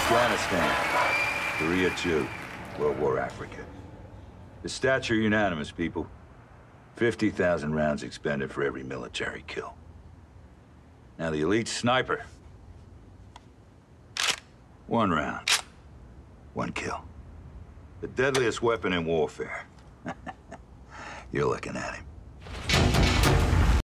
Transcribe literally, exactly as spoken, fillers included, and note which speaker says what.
Speaker 1: Afghanistan, Korea two, World War Africa. The stats are unanimous, people. fifty thousand rounds expended for every military kill. Now the elite sniper. One round, one kill. The deadliest weapon in warfare. You're looking at him.